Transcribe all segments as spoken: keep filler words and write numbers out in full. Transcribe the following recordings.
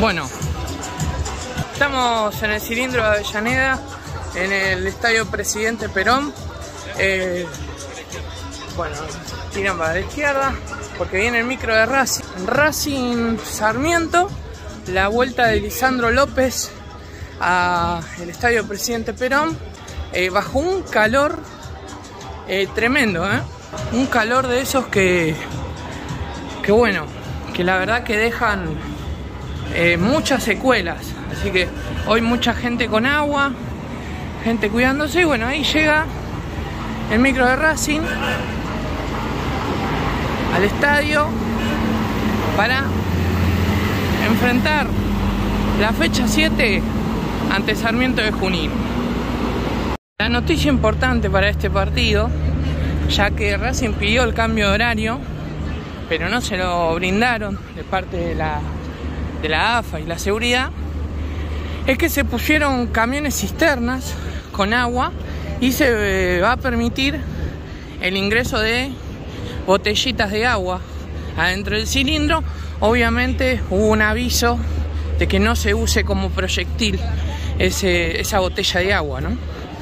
Bueno, estamos en el cilindro de Avellaneda, en el estadio Presidente Perón. Eh, bueno, tiran para la izquierda porque viene el micro de Racing. Racing Sarmiento, la vuelta de Lisandro López al estadio Presidente Perón, eh, bajo un calor eh, tremendo, ¿eh? Un calor de esos que, que bueno, que la verdad que dejan eh, muchas secuelas. Así que hoy mucha gente con agua, gente cuidándose, y bueno, ahí llega el micro de Racing al estadio para enfrentar la fecha siete ante Sarmiento de Junín. La noticia importante para este partido, ya que Racing pidió el cambio de horario, pero no se lo brindaron de parte de la, de la A F A y la seguridad, es que se pusieron camiones cisternas con agua y se va a permitir el ingreso de botellitas de agua adentro del cilindro. Obviamente hubo un aviso de que no se use como proyectil ese, esa botella de agua, ¿no?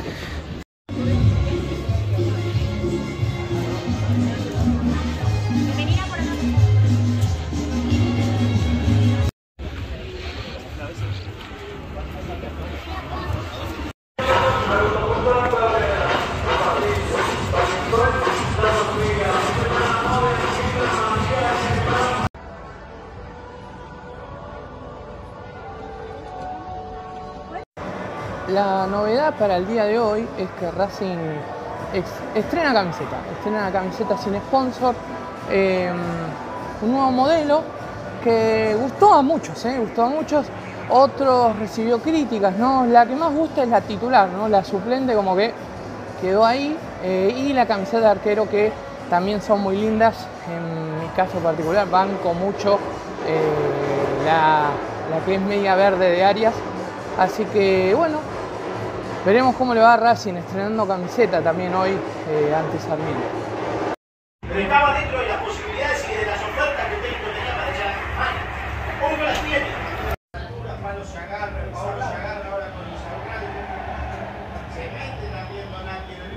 La novedad para el día de hoy es que Racing estrena camiseta, estrena una camiseta sin sponsor, eh, un nuevo modelo que gustó a muchos, eh, gustó a muchos, otros recibió críticas, ¿no? La que más gusta es la titular, ¿no? La suplente como que quedó ahí, eh, y la camiseta de arquero, que también son muy lindas. En mi caso particular banco mucho eh, la, la que es media verde de Arias, así que bueno, veremos cómo le va a Racing estrenando camiseta también hoy eh, ante Sarmiento. Pero estaba dentro de las posibilidades y de las ofertas que Técnico tenía para echar a España. Hoy no las tiene. Pablo se agarra, Pablo se agarra ahora con el Sarmiento. Se mete también Donati en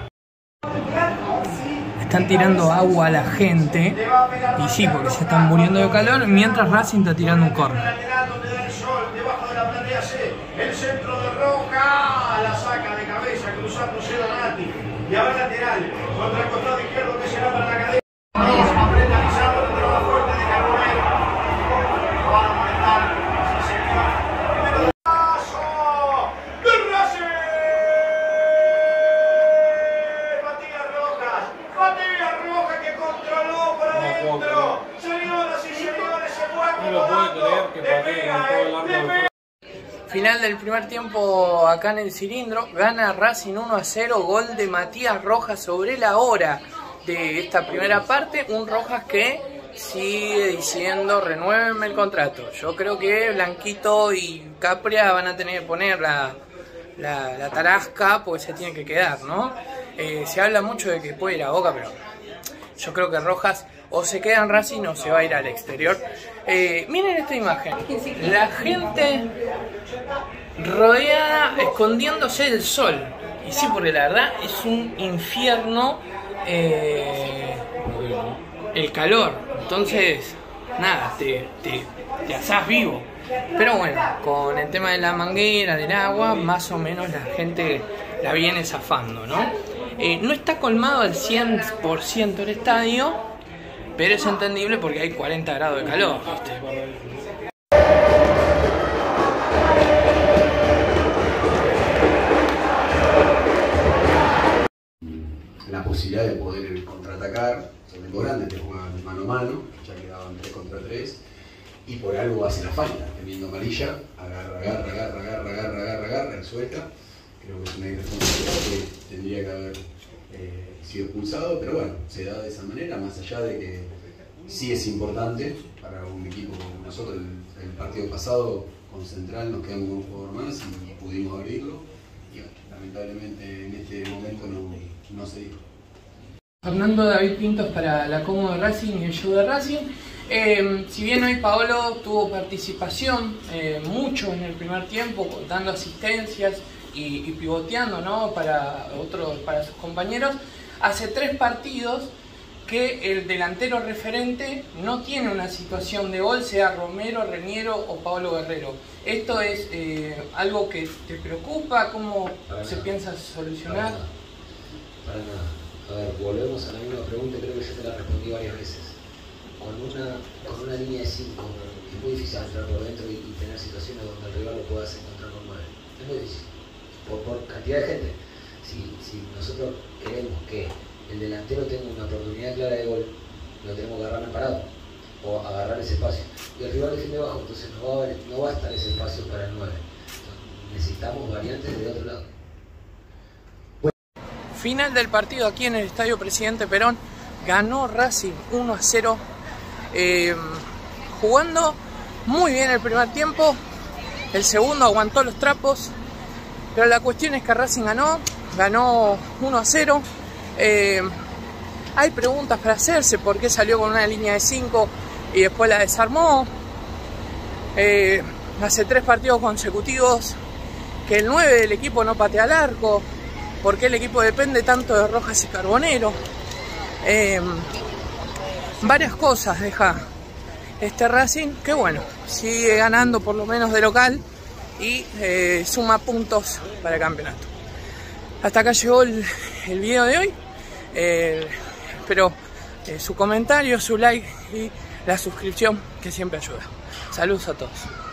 el medio. Están tirando agua a la gente, y sí, porque se están muriendo de calor, mientras Racing está tirando un córner. El centro de Roca, la saca de cabeza, cruzándose Donati. Y ahora lateral, contra el costado izquierdo, que será para la cadena. Apreta Lisandro, dentro más fuerte de Carbonero. Lo van a molestar, sí señor. Primero de paso de Racing. Matías Rojas, Matías Rojas, que controló por adentro. Señoras y señores, se fue acomodando. Le pega, le pega. Final del primer tiempo acá en el cilindro, gana Racing uno a cero, gol de Matías Rojas sobre la hora de esta primera parte. Un Rojas que sigue diciendo: renuévenme el contrato. Yo creo que Blanquito y Capria van a tener que poner la, la, la tarasca, porque se tiene que quedar, ¿no? Eh, se habla mucho de que puede ir a Boca, pero yo creo que Rojas o se queda en Racing o se va a ir al exterior. Eh, miren esta imagen, la gente rodeada, escondiéndose del sol. Y sí, porque la verdad es un infierno eh, el calor. Entonces, nada, te, te, te asás vivo. Pero bueno, con el tema de la manguera, del agua, más o menos la gente la viene zafando, ¿no? Eh, no está colmado al cien por ciento el estadio, pero es entendible porque hay cuarenta grados de calor, ¿viste? La posibilidad de poder contraatacar, son muy grandes, te juegan mano a mano, ya quedaban tres contra tres, y por algo hace la falta, teniendo amarilla, agarra, agarra, agarra, agarra, agarra, agarra, agarra, y suelta. Creo que es una irresponsabilidad que tendría que haber eh, sido expulsado, pero bueno, se da de esa manera, más allá de que sí es importante para un equipo como nosotros. El, el partido pasado con Central nos quedamos con un jugador más y pudimos abrirlo, y bueno, lamentablemente en este momento no, no se dio. Fernando David Pintos para la Como de Racing y el show de Racing. Eh, si bien hoy Paolo tuvo participación eh, mucho en el primer tiempo, dando asistencias y, y pivoteando, ¿no? para, otros, para sus compañeros, hace tres partidos que el delantero referente no tiene una situación de gol, sea Romero, Reñero o Paolo Guerrero. ¿Esto es eh, algo que te preocupa? ¿Cómo para se nada. piensa solucionar? Para nada. Para nada. A ver, volvemos a la misma pregunta, creo que yo te la respondí varias veces. Con una, con una línea de cinco es muy difícil entrar por dentro y, y tener situaciones donde el rival lo puedas encontrar con nueve. Es muy difícil. Por, por cantidad de gente. Si, si nosotros queremos que el delantero tenga una oportunidad clara de gol, lo tenemos que agarrar parado o agarrar ese espacio. Y el rival defiende bajo, entonces no va a, haber, no va a estar ese espacio para el nueve. Entonces, necesitamos variantes de otro lado. Final del partido aquí en el Estadio Presidente Perón. Ganó Racing uno a cero. Eh, jugando muy bien el primer tiempo. El segundo aguantó los trapos. Pero la cuestión es que Racing ganó. Ganó uno a cero. Eh, hay preguntas para hacerse. ¿Por qué salió con una línea de cinco y después la desarmó? Eh, hace tres partidos consecutivos que el nueve del equipo no patea al arco. ¿Por qué el equipo depende tanto de Rojas y Carbonero? Eh, varias cosas deja este Racing, que bueno, sigue ganando por lo menos de local y eh, suma puntos para el campeonato. Hasta acá llegó el, el video de hoy. Eh, espero eh, su comentario, su like y la suscripción, que siempre ayuda. Saludos a todos.